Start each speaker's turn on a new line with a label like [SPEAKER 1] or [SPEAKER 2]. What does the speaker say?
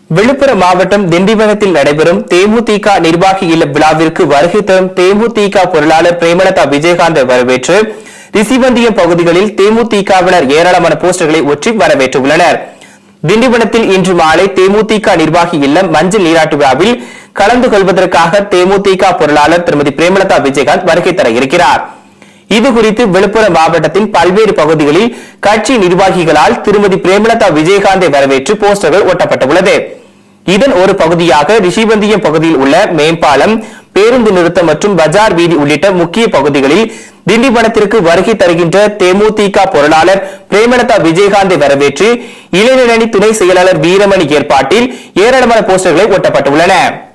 [SPEAKER 1] விழுப்புரம் மாவட்டம் திண்டிவனத்தில் நடைபெறும் தேமுதிக நிர்வாகி இல்ல விழாவிற்கு வருகை தரும் தேமுதிக பொருளாளர் பிரேமலதா விஜயகாந்தை வரவேற்று ரிஷிவந்தியம் பகுதிகளில் தேமுதிகவினர் ஏராளமான போஸ்டர்களை ஒற்றி வரவேற்றுள்ளனர். திண்டிவனத்தில் இன்று மாலை தேமுதிக நிர்வாகி இல்லம் மஞ்சள் நீராட்டு விழாவில் கலந்து கொள்வதற்காக தேமுதிக பொருளாளர் திருமதி பிரேமலதா விஜயகாந்த் வருகை தர இருக்கிறார். இதுகுறித்து விழுப்புரம் மாவட்டத்தின் பல்வேறு பகுதிகளில் கட்சி நிர்வாகிகளால் திருமதி பிரேமலதா விஜயகாந்தை வரவேற்று போஸ்டர்கள் ஒட்டப்பட்டுள்ளது. இதன் ஒரு பகுதியாக ரிஷிவந்தியம் பகுதியில் உள்ள மேம்பாலம், பேருந்து நிறுத்தம் மற்றும் பஜார் வீதி உள்ளிட்ட முக்கிய பகுதிகளில் திண்டிவனத்திற்கு வருகை தருகின்ற தேமுதிக பொருளாளர் பிரேமலதா விஜயகாந்தை வரவேற்று இளைஞரணி துணை செயலாளர் வீரமணி ஏற்பாட்டில் ஏராளமான போஸ்டர்களை ஒட்டப்பட்டுள்ளன.